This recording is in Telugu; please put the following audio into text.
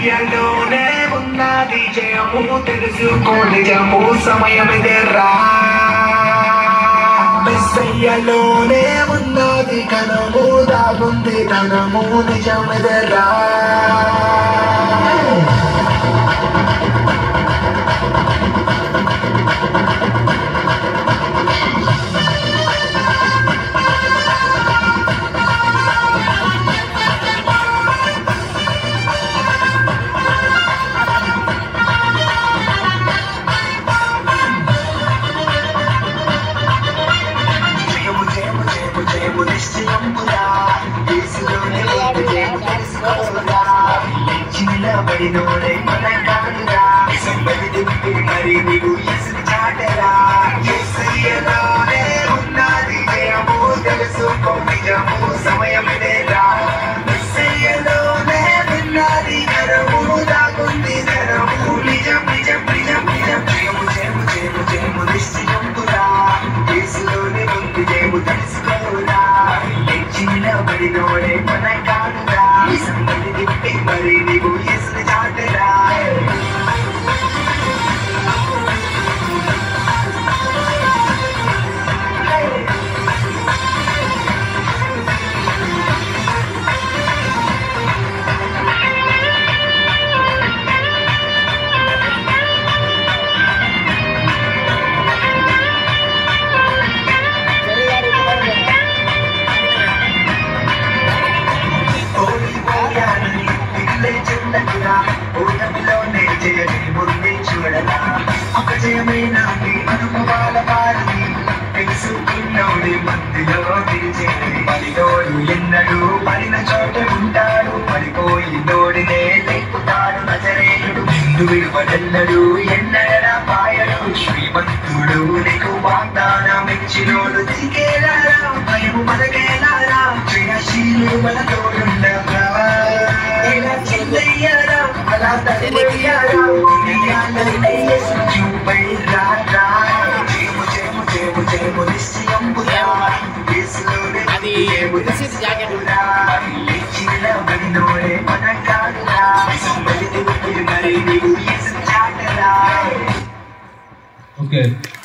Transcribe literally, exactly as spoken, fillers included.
యేసయ్యలోనే ఉన్నది జయము తెలుసుకో నిజము సమయమిదేరా యేసయ్యలోనే ఉన్నది ఘనము దాగుంది ధనము నిజమిదేరా బడినోడే మన కానురా సంబడి దింపి మరి నీవు యేసుని చాటరా యేసయ్యలోనే ఉన్నది జయము తెలుసుకో నిజము సమయమిదేరా యేసయ్యలోనే ఉన్నది ఘనము దాగుంది ధనము నిజం నిజం నిజం నిజం జయము జయము జయము జయము నిశ్చయమురా యేసులోనే ఉంది జయము తెలుసుకోరా చిన్న బడినోడే మన కానురా సంబడి దింపి మరి నీవు యేసుని చాటరా ఓటమిలోనే జయని ముందే చూడలా ఒక జయమైన అనుభవాల వారిని తెలుసుకున్నోడి మందిలో తిరిచేది పడినోడు ఎన్నడు పడిన చోట ఉంటాడు పడిపోయినోడినే లేపుతాడు నజరేయుడు నిన్ను విడువడెన్నడు ఎన్నడరా పాయడు శ్రీమంతుడు నీకు వాగ్దానం ఇచ్చినోడు దిగేలారా భయము మనకేలారా జయశీలుడు మన తోడుండగా చెల్లయ్యారా అలా తల్లియ్యారా చూపై రారా చేము చేము చేము చేము నిశ్చయంబురా యేసులోనే జయము తెలుసుకోరా చిన్న బడినోడే మన కానురా సంబడి దింపి మరి నీవు యేసుని చాటరా. ఓకే